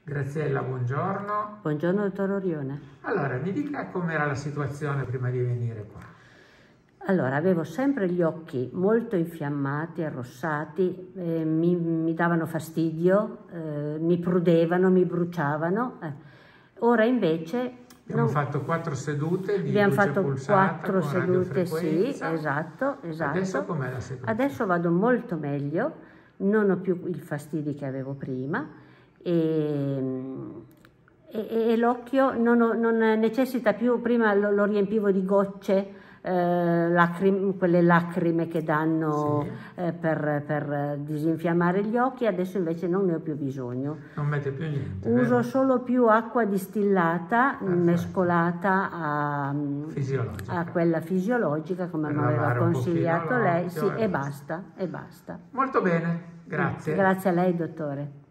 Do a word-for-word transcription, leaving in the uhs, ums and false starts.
Graziella, buongiorno. Buongiorno, dottor Orione. Allora, mi dica com'era la situazione prima di venire qua. Allora, avevo sempre gli occhi molto infiammati, arrossati, eh, mi, mi davano fastidio, eh, mi prudevano, mi bruciavano. Eh. Ora invece... Abbiamo non... fatto quattro sedute di Abbiamo luce fatto pulsata quattro con sedute, sì, radiofrequenza. esatto, esatto. Adesso com'è la situazione? Adesso vado molto meglio, non ho più i fastidi che avevo prima e, e, e l'occhio non, non necessita più, prima lo, lo riempivo di gocce, eh, lacrime, quelle lacrime che danno sì. eh, per, per disinfiammare gli occhi, adesso invece non ne ho più bisogno. Non mette più niente, Uso vero? solo più acqua distillata, Perfetto. mescolata a, a quella fisiologica come mi aveva consigliato lei, sì, e basta, e basta. Molto bene, grazie. Grazie a lei, dottore.